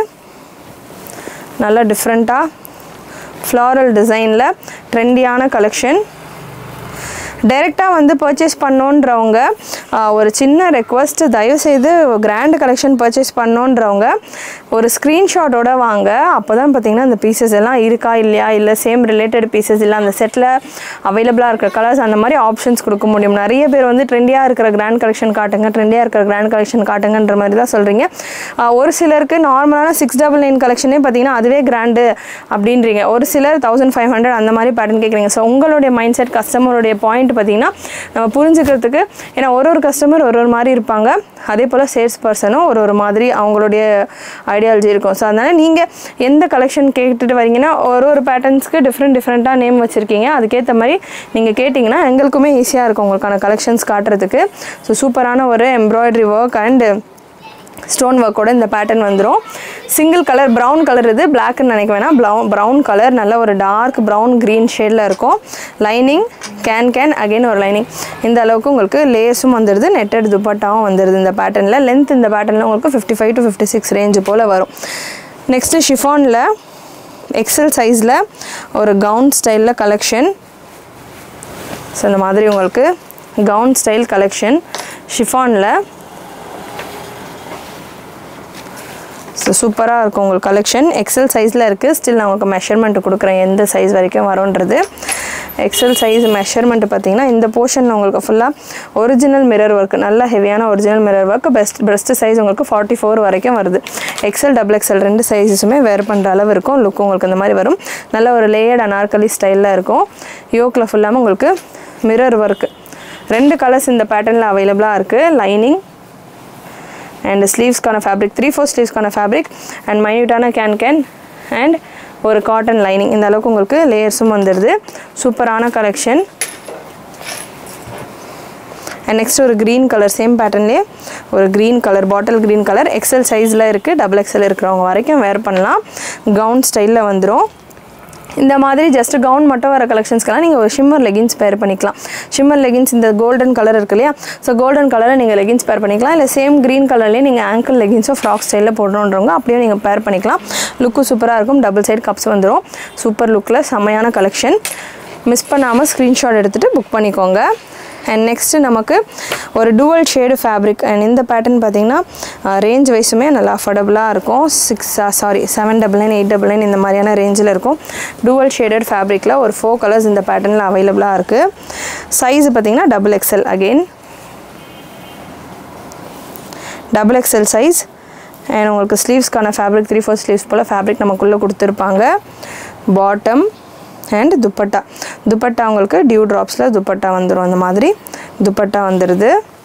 நல்லா டிஃப்ரெண்ட்டாக ஃப்ளாரல் டிசைனில் ட்ரெண்டியான கலெக்ஷன். டைரெக்டாக வந்து பர்ச்சேஸ் பண்ணோன்றவங்க ஒரு சின்ன ரெக்வஸ்ட், தயவுசெய்து கிராண்ட் கலெக்ஷன் பர்ச்சேஸ் பண்ணோன்றவங்க ஒரு ஸ்க்ரீன்ஷாட்டோட வாங்க. அப்போ தான் பார்த்திங்கன்னா அந்த பீசஸ் எல்லாம் இருக்கா இல்லையா, இல்லை சேம் ரிலேட்டட் பீசஸ் இல்லை அந்த செட்டில் அவைலபிளாக இருக்கிற கலர்ஸ் அந்த மாதிரி ஆப்ஷன்ஸ் கொடுக்க முடியும். நிறைய பேர் வந்து ட்ரெண்டியாக இருக்கிற கிராண்ட் கலெக்ஷன் காட்டுங்க, ட்ரெண்டியாக இருக்கிற கிராண்ட் கலெக்ஷன் காட்டுங்கன்ற மாதிரி தான் சொல்கிறீங்க. ஒரு சிலருக்கு நார்மலான சிக்ஸ் டபுள் நைன் கலெக்ஷனே பார்த்திங்கன்னா அதுவே கிராண்டு அப்படின்றீங்க. ஒரு சிலர் தௌசண்ட் ஃபைவ் ஹண்ட்ரட் அந்த மாதிரி பேட்டர்ன் கேட்குறீங்க. ஸோ உங்களுடைய மைண்ட் செட், கஸ்டமருடைய பாயிண்ட் பார்த்திங்கன்னா நம்ம புரிஞ்சுக்கிறதுக்கு, ஏன்னா ஒரு ஒரு கஸ்டமர் ஒரு ஒரு மாதிரி இருப்பாங்க. அதே போல் சேல்ஸ் பர்சனும் ஒரு ஒரு மாதிரி அவங்களுடைய ஐடியாலஜி இருக்கும். ஸோ அதனால் நீங்கள் எந்த கலெக்ஷன் கேட்டுட்டு வரீங்கன்னா ஒரு ஒரு பேட்டர்ன்ஸ்க்கு டிஃப்ரெண்ட் டிஃப்ரெண்ட்டாக நேம் வச்சுருக்கீங்க. அதுக்கேற்ற மாதிரி நீங்கள் கேட்டிங்கன்னா எங்களுக்குமே ஈஸியாக இருக்கும் உங்களுக்கான கலெக்ஷன்ஸ் காட்டுறதுக்கு. ஸோ சூப்பரான ஒரு எம்ப்ராய்டரி ஒர்க் அண்டு ஸ்டோன் ஒர்க்கோட இந்த பேட்டர்ன் வந்துடும். சிங்கிள் கலர் ப்ரௌன் கலர் இது பிளாக்னு நினைக்க வேணாம், ப்ரௌன் ப்ரௌன் கலர் நல்ல ஒரு டார்க் ப்ரௌன் க்ரீன் ஷேடில் இருக்கும். லைனிங் கேன் கேன் அகெயின் ஒரு லைனிங். இந்த அளவுக்கு உங்களுக்கு லேஸும் வந்துடுது, நெட்டட் துப்பட்டாவும் வந்துடுது இந்த பேட்டர்னில். லென்த் இந்த பேட்டர்னில் உங்களுக்கு fifty five to fifty six range போல் வரும். நெக்ஸ்ட்டு ஷிஃபானில் எக்ஸல் சைஸில் ஒரு கவுன் ஸ்டைலில் கலெக்ஷன். ஸோ இந்த மாதிரி உங்களுக்கு கவுன் ஸ்டைல் கலெக்ஷன் ஷிஃபானில். ஸோ சூப்பராக இருக்கும் உங்களுக்கு கலெக்ஷன். எக்ஸல் சைஸில் இருக்குது. ஸ்டில் நான் உங்களுக்கு மெஷர்மெண்ட்டு கொடுக்குறேன் எந்த சைஸ் வரைக்கும் வரும்ன்றது. எக்ஸல் சைஸ் மெஷர்மெண்ட்டு பார்த்தீங்கன்னா இந்த போர்ஷனில் உங்களுக்கு ஃபுல்லாக ஒரிஜினல் மிரர் ஒர்க், நல்ல ஹெவியான original mirror work. Best best size உங்களுக்கு ஃபார்ட்டி ஃபோர் வரைக்கும் வருது. எக்ஸல் டபுள் எக்ஸல் ரெண்டு சைஸஸுமே வேர் பண்ணுற அளவு இருக்கும். லுக் உங்களுக்கு இந்த மாதிரி வரும். நல்ல ஒரு லேயர்ட் அனார்கலி ஸ்டைலில் இருக்கும். யோக்கில் ஃபுல்லாமல் உங்களுக்கு மிரர் ஒர்க். ரெண்டு கலர்ஸ் இந்த பேட்டர்னில் அவைலபிளாக இருக்குது. லைனிங் and sleeves கான fabric three four sleeves கான fabric and minute can can and ஒரு cotton lining. இந்த அளவுக்கு உங்களுக்கு லேயர்ஸும் வந்துடுது. சூப்பரான கலெக்ஷன். and next ஒரு green கலர் சேம் பேட்டர்ன்லேயே ஒரு green colour bottle green colour XL சைஸில் இருக்குது. டபுள் எக்ஸல் இருக்கிறவங்க வரைக்கும் வேர் பண்ணலாம். கவுன் ஸ்டைலில் வந்துடும். இந்த மாதிரி ஜஸ்ட் கவுன் மட்டும் வர கலெக்ஷன்ஸ்க்கெல்லாம் நீங்கள் ஒரு ஷிம்மர் லெகின்ஸ் பேர் பண்ணிக்கலாம். ஷிம்மர் லெகின்ஸ் இந்த கோல்டன் கலர் இருக்கு இல்லையா, ஸோ கோல்டன் கலரில் நீங்கள் லெகின்ஸ் பேர் பண்ணிக்கலாம். இல்லை சேம் க்ரீன் கலர்லேயே நீங்கள் ஆங்கிள் லெகின்ஸோ ஃப்ராக் ஸ்டைலில் போடணுன்றவங்க அப்படியே நீங்கள் பேர் பண்ணிக்கலாம். லுக்கும் சூப்பராக இருக்கும். டபுள் சைடு கப்ஸ் வந்துடும். சூப்பர் லுக்கில் செம்மையான கலெக்ஷன். மிஸ் பண்ணாமல் ஸ்க்ரீன்ஷாட் எடுத்துகிட்டு புக் பண்ணிக்கோங்க. அண்ட் நெக்ஸ்ட்டு நமக்கு ஒரு டுவல் ஷேடு ஃபேப்ரிக். அண்ட் இந்த பேட்டர்ன் பார்த்திங்கன்னா ரேஞ்ச் வைஸுமே நல்லா அஃபோர்டபுளாக இருக்கும். Six sorry seven double nine eight double nine இந்த மாதிரியான ரேஞ்சில் இருக்கும். டுவல் ஷேடட் ஃபேப்ரிக்கில் ஒரு ஃபோர் கலர்ஸ் இந்த பேட்டர்னில் அவைலபிளாக இருக்குது. சைஸ் பார்த்திங்கன்னா double XL. Again double XL size. And உங்களுக்கு ஸ்லீவ்ஸ்க்கான ஃபேப்ரிக் த்ரீ ஃபோர் ஸ்லீவ்ஸ் போல் ஃபேப்ரிக் நமக்குள்ளே கொடுத்துருப்பாங்க. Bottom and dupatta. துப்பட்டா உங்களுக்கு டியூ ட்ராப்ஸில் துப்பட்டா வந்துடும். அந்த மாதிரி துப்பட்டா வந்துடுது.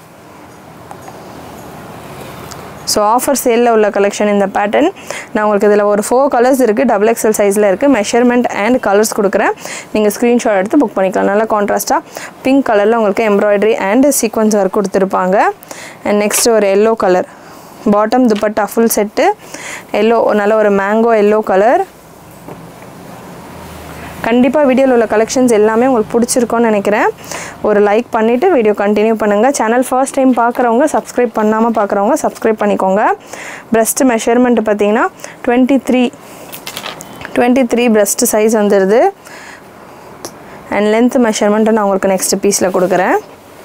ஸோ ஆஃபர் சேலில் உள்ள கலெக்ஷன் இந்த பேட்டர்ன். நான் உங்களுக்கு இதில் ஒரு ஃபோர் கலர்ஸ் இருக்குது. டபுள் எக்ஸ்எல் சைஸில் இருக்குது. மெஷர்மெண்ட் அண்ட் கலர்ஸ் கொடுக்குறேன். நீங்கள் ஸ்க்ரீன்ஷாட் எடுத்து புக் பண்ணிக்கலாம். நல்லா கான்ட்ராஸ்ட்டாக பிங்க் கலரில் உங்களுக்கு எம்ப்ராய்டரி அண்ட் சீக்வன்ஸ் ஒர்க் கொடுத்துருப்பாங்க. அண்ட் நெக்ஸ்ட் ஒரு yellow colour bottom dupatta full set. Yellow நல்ல ஒரு மேங்கோ எல்லோ கலர். கண்டிப்பாக வீடியோவில் உள்ள கலெக்ஷன்ஸ் எல்லாமே உங்களுக்கு பிடிச்சிருக்கோன்னு நினைக்கிறேன். ஒரு லைக் பண்ணிவிட்டு வீடியோ கண்டினியூ பண்ணுங்கள். சேனல் ஃபர்ஸ்ட் டைம் பார்க்குறவங்க சப்ஸ்கிரைப் பண்ணாமல் பார்க்குறவங்க சப்ஸ்கிரைப் பண்ணிக்கோங்க. பிரஸ்ட் மெஷர்மெண்ட் பார்த்தீங்கன்னா twenty three twenty three breast size வந்துடுது. அண்ட் லென்த் மெஷர்மெண்ட்டு நான் உங்களுக்கு நெக்ஸ்ட் பீஸில் கொடுக்குறேன்.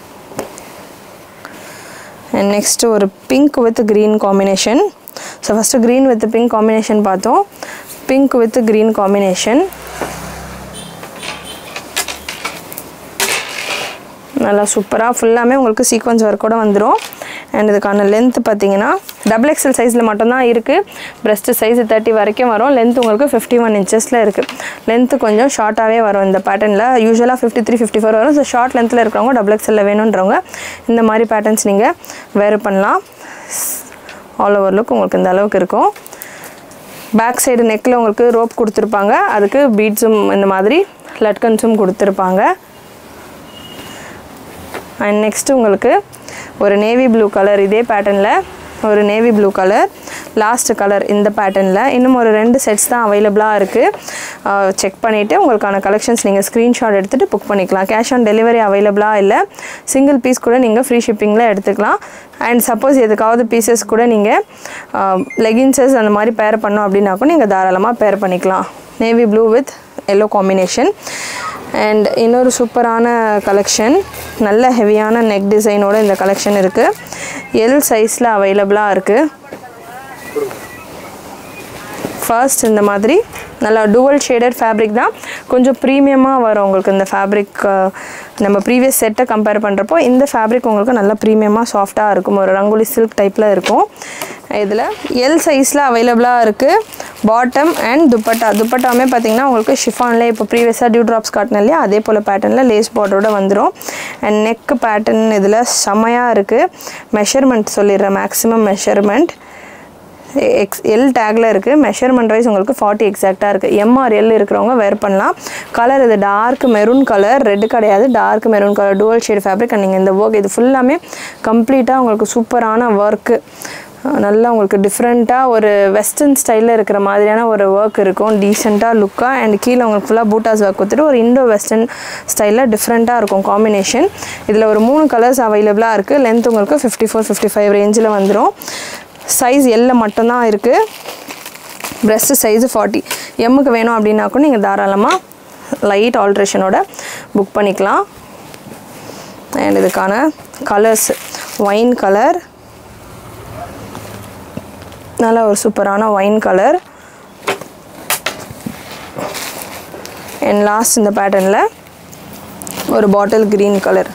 அண்ட் நெக்ஸ்ட்டு ஒரு pink with green combination. So first green with pink combination பார்த்தோம். பிங்க் வித் க்ரீன் காம்பினேஷன் நல்லா சூப்பராக ஃபுல்லாமே உங்களுக்கு சீக்வன்ஸ் ஒர்க்கோட வந்துடும். அண்ட் இதுக்கான லென்த் பார்த்தீங்கன்னா டபுள் எக்ஸ்எல் சைஸில் மட்டும்தான் இருக்குது. பிரஸ்ட்டு சைஸ் தேர்ட்டி வரைக்கும் வரும். லென்த் உங்களுக்கு ஃபிஃப்டி ஒன் இன்ச்சஸில் இருக்குது. லென்த்து கொஞ்சம் ஷார்ட்டாகவே வரும் இந்த பேட்டர்னில். யூஸ்வலாக ஃபிஃப்டி த்ரீ ஃபிஃப்டி ஃபோர் வரும். ஸோ ஷார்ட் லென்த்தில் இருக்கிறவங்க டபுள் எக்ஸ்எல்ல வேணுன்றவங்க இந்த மாதிரி பேட்டர்ன்ஸ் நீங்கள் வேர் பண்ணலாம். ஆல் ஓவர் லுக் உங்களுக்கு இந்த அளவுக்கு இருக்கும். பேக் சைடு நெக்கில் உங்களுக்கு ரோப் கொடுத்துருப்பாங்க. அதுக்கு பீட்ஸும் இந்த மாதிரி லட்கன்ஸும் கொடுத்துருப்பாங்க. அண்ட் நெக்ஸ்ட்டு உங்களுக்கு ஒரு நேவி ப்ளூ கலர். இதே பேட்டர்னில் ஒரு navy blue colour last colour இந்த பேட்டர்னில். இன்னும் ஒரு ரெண்டு செட்ஸ் தான் அவைலபிளாக இருக்குது. செக் பண்ணிவிட்டு உங்களுக்கான கலெக்ஷன்ஸ் நீங்கள் ஸ்க்ரீன்ஷாட் எடுத்துகிட்டு புக் பண்ணிக்கலாம். கேஷ் ஆன் டெலிவரி அவைலபிளாக இல்லை. சிங்கிள் பீஸ் கூட நீங்கள் ஃப்ரீ ஷிப்பிங்கில் எடுத்துக்கலாம். அண்ட் சப்போஸ் எதுக்காவது பீசஸ் கூட நீங்கள் லெகின்ஸஸ் அந்த மாதிரி பேர் பண்ணோம் அப்படின்னாக்கும் நீங்கள் தாராளமாக பேர் பண்ணிக்கலாம். Navy blue with yellow combination. And இன்னொரு சூப்பரான கலெக்ஷன், நல்ல ஹெவியான நெக் டிசைனோட இந்த கலெக்ஷன் இருக்குது. எல் சைஸில் அவைலபிளாக இருக்குது. ஃபர்ஸ்ட் இந்த மாதிரி நல்லா டுவல் ஷேடட் ஃபேப்ரிக் தான். கொஞ்சம் ப்ரீமியமாக வரும் உங்களுக்கு இந்த ஃபேப்ரிக். நம்ம ப்ரீவியஸ் செட்டை கம்பேர் பண்ணுறப்போ இந்த ஃபேப்ரிக் உங்களுக்கு நல்லா ப்ரீமியமாக சாஃப்டாக இருக்கும். ஒரு ரங்கோலி சில்க் டைப்பில் இருக்கும். இதில் எல் சைஸில் அவைலபிளாக இருக்குது. Bottom and dupatta. துப்பட்டாமே பார்த்திங்கன்னா உங்களுக்கு ஷிஃபான்லேயே இப்போ ப்ரீவியஸாக டியூ ட்ராப்ஸ் காட்டின இல்லையா, அதே போல் பேட்டர்னில் லேஸ் பார்டரோட வந்துடும். அண்ட் நெக் பேட்டர்ன் இதில் செம்மையாக இருக்குது. மெஷர்மெண்ட் சொல்லிடுறேன். மேக்ஸிமம் மெஷர்மெண்ட் எக்ஸ் எல் டேக்கில் இருக்குது. மெஷர்மெண்ட் வைஸ் உங்களுக்கு ஃபார்ட்டி எக்ஸாக்டாக இருக்குது. எம்ஆர் எல் இருக்கிறவங்க வேர் பண்ணலாம். கலர் இது டார்க் மெரூன் கலர், ரெட்டு கிடையாது, dark maroon colour dual shade fabric. And நீங்கள் இந்த ஒர்க் இது ஃபுல்லாமே கம்ப்ளீட்டாக உங்களுக்கு சூப்பரான ஒர்க்கு. நல்லா உங்களுக்கு டிஃப்ரெண்ட்டாக ஒரு வெஸ்டர்ன் ஸ்டைலில் இருக்கிற மாதிரியான ஒரு ஒர்க் இருக்கும். டீசெண்டாக லுக்காக அண்ட் கீழே உங்களுக்கு ஃபுல்லாக பூட்டாஸ் ஒர்க் கொடுத்துட்டு ஒரு இண்டோ வெஸ்டர்ன் ஸ்டைலில் டிஃப்ரெண்ட்டாக இருக்கும் காம்பினேஷன். இதில் ஒரு மூணு கலர்ஸ் அவைலபிளாக இருக்குது. லென்த் உங்களுக்கு ஃபிஃப்டி ஃபோர் ஃபிஃப்டி ஃபைவ் ரேஞ்சில் வந்துடும். சைஸ் எல்ல மட்டும்தான் இருக்குது. Pressed size forty. எம்முக்கு வேணும் அப்படின்னாக்கும் நீங்கள் தாராளமாக லைட் ஆல்ட்ரேஷனோட புக் பண்ணிக்கலாம். அண்ட் இதுக்கான கலர்ஸ் ஒயின் கலர், நல்ல ஒரு சூப்பரான ஒயின் கலர். அண்ட் லாஸ்ட் இந்த பேட்டர்னில் ஒரு பாட்டில் க்ரீன் கலர்.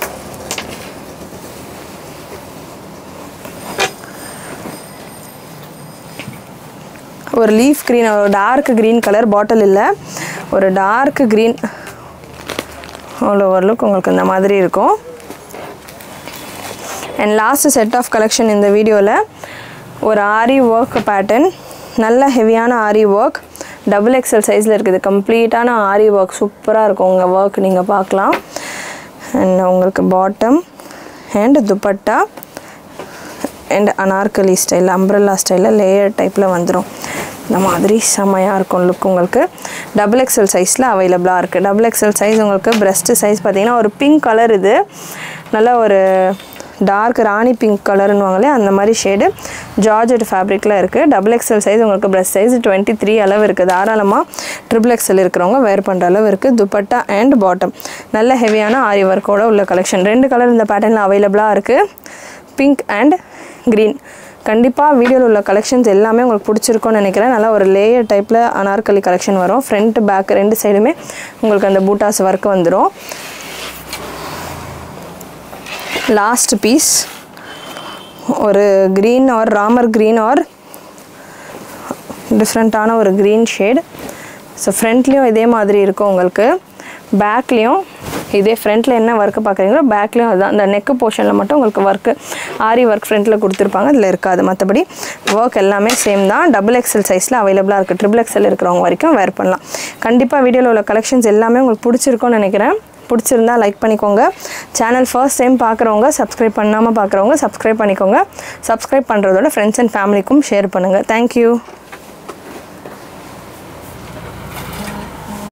ஒரு லீஃப் க்ரீன், ஒரு டார்க் க்ரீன் கலர், பாட்டில் இல்லை, ஒரு dark green. All over look உங்களுக்கு இந்த மாதிரி இருக்கும். And last set of collection இந்த வீடியோவில் ஒரு ஆரி ஒர்க் பேட்டர்ன், நல்ல ஹெவியான ஆரி ஒர்க், டபுள் எக்ஸல் சைஸில் இருக்குது. கம்ப்ளீட்டான ஆரி ஒர்க் சூப்பராக இருக்கும் உங்கள் ஒர்க், நீங்கள் பார்க்கலாம். அண்ட் உங்களுக்கு bottom and dupatta and Anarkali style, umbrella ஸ்டைலில் லேயர் டைப்பில் வந்துடும். இந்த மாதிரி செம்மையாக இருக்கும் லுக். உங்களுக்கு டபுள் எக்ஸல் சைஸில் அவைலபிளாக இருக்குது. டபுள் எக்ஸல் சைஸ் உங்களுக்கு ப்ரெஸ்ட்டு சைஸ் பார்த்திங்கன்னா ஒரு பிங்க் கலர், இது நல்லா ஒரு டார்க் ராணி பிங்க் கலருன்னுவாங்களே அந்த மாதிரி ஷேடு ஜார்ஜெட் ஃபேப்ரிக்கில் இருக்குது. டபுள் எக்ஸல் சைஸ் உங்களுக்கு ப்ரெஸ்ட் சைஸ் டுவெண்ட்டி த்ரீ அளவு இருக்குது. தாராளமாக ட்ரிபிள் எக்ஸல் இருக்கிறவங்க வேர் பண்ணுற அளவு இருக்குது. துப்பட்டா அண்ட் பாட்டம் நல்ல ஹெவியான ஆரி ஒர்க்கோட உள்ள கலெக்ஷன். ரெண்டு கலர் இந்த பேட்டர்னில் அவைலபிளாக இருக்குது, பிங்க் அண்ட் க்ரீன். கண்டிப்பாக வீடியோவில் உள்ள கலெக்ஷன்ஸ் எல்லாமே உங்களுக்கு பிடிச்சிருக்கும்னு நினைக்கிறேன். நல்லா ஒரு லேயர் டைப்பில் அனார்கலி கலெக்ஷன் வரும். ஃப்ரண்ட் பேக் ரெண்டு சைடுமே உங்களுக்கு அந்த பூட்டாஸ் ஒர்க் வந்துடும். லாஸ்ட் பீஸ் ஒரு green or Ramar green or டிஃப்ரெண்ட்டான ஒரு க்ரீன் ஷேட். ஸோ ஃப்ரண்ட்லேயும் இதே மாதிரி இருக்கும் உங்களுக்கு, பேக்லேயும் இதே. ஃப்ரண்ட்டில் என்ன ஒர்க்கு பார்க்குறீங்களோ பேக்லேயும் அதுதான். அந்த நெக்கு போர்ஷனில் மட்டும் உங்களுக்கு ஒர்க்கு ஆரி ஒர்க் ஃப்ரண்ட்டில் கொடுத்துருப்பாங்க, அதில் இருக்காது. மற்றபடி ஒர்க் எல்லாமே சேம் தான். டபுள் எக்ஸல் சைஸில் அவைலபிளாக இருக்குது. ட்ரிபிள் எக்ஸல் இருக்கிறவங்க வரைக்கும் வேர் பண்ணலாம். கண்டிப்பாக வீடியோவில் உள்ள கலெக்ஷன்ஸ் எல்லாமே உங்களுக்கு பிடிச்சிருக்கும்னு நினைக்கிறேன். பிடிச்சிருந்தா லைக் பண்ணிக்கோங்க. சேனல் ஃபர்ஸ்ட் டைம் பார்க்குறவங்க, சப்ஸ்கிரைப் பண்ணாமல் பார்க்குறவங்க சப்ஸ்கிரைப் பண்ணிக்கோங்க. சப்ஸ்கிரைப் பண்ணுறதோட ஃப்ரெண்ட்ஸ் அண்ட் ஃபேமிலிக்கும் ஷேர் பண்ணுங்கள். தேங்க்யூ.